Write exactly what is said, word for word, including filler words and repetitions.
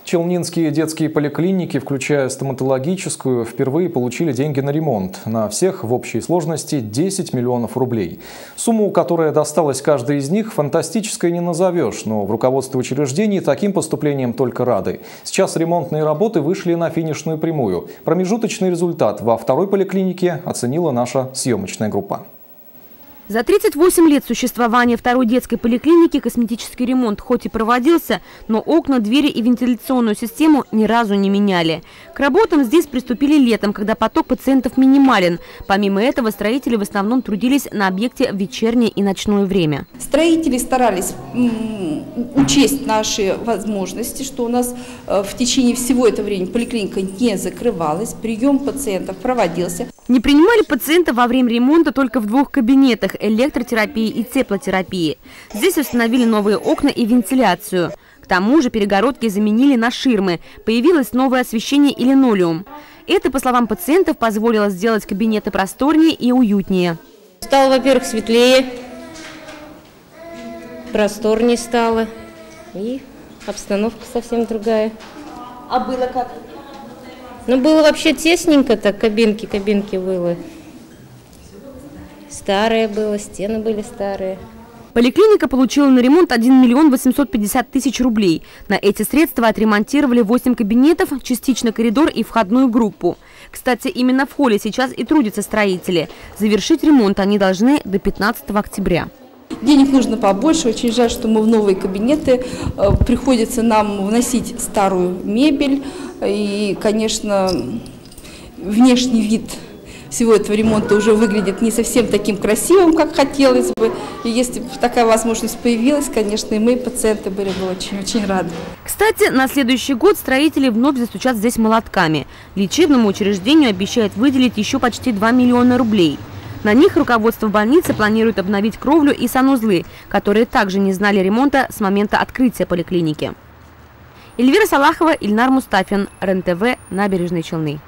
Челнинские детские поликлиники, включая стоматологическую, впервые получили деньги на ремонт. На всех в общей сложности десять миллионов рублей. Сумму, которая досталась каждой из них, фантастической не назовешь, но в руководстве учреждений таким поступлением только рады. Сейчас ремонтные работы вышли на финишную прямую. Промежуточный результат во второй поликлинике оценила наша съемочная группа. За тридцать восемь лет существования второй детской поликлиники косметический ремонт хоть и проводился, но окна, двери и вентиляционную систему ни разу не меняли. К работам здесь приступили летом, когда поток пациентов минимален. Помимо этого, строители в основном трудились на объекте в вечернее и ночное время. Строители старались учесть наши возможности, что у нас в течение всего этого времени поликлиника не закрывалась, прием пациентов проводился. Не принимали пациентов во время ремонта только в двух кабинетах – электротерапии и теплотерапии. Здесь установили новые окна и вентиляцию. К тому же перегородки заменили на ширмы. Появилось новое освещение и линолеум. Это, по словам пациентов, позволило сделать кабинеты просторнее и уютнее. Стало, во-первых, светлее, просторнее стало, и обстановка совсем другая. А было как? Ну, было вообще тесненько так, кабинки, кабинки было. Старое было, стены были старые. Поликлиника получила на ремонт один миллион восемьсот пятьдесят тысяч рублей. На эти средства отремонтировали восемь кабинетов, частично коридор и входную группу. Кстати, именно в холле сейчас и трудятся строители. Завершить ремонт они должны до пятнадцатого октября. Денег нужно побольше. Очень жаль, что мы в новые кабинеты. Приходится нам вносить старую мебель. И, конечно, внешний вид всего этого ремонта уже выглядит не совсем таким красивым, как хотелось бы. И если бы такая возможность появилась, конечно, и мы, пациенты, были бы очень-очень рады. Кстати, на следующий год строители вновь застучат здесь молотками. Лечебному учреждению обещают выделить еще почти два миллиона рублей. На них руководство больницы планирует обновить кровлю и санузлы, которые также не знали ремонта с момента открытия поликлиники. Эльвира Салахова, Ильнар Мустафин, РЕН-ТВ, Набережные Челны.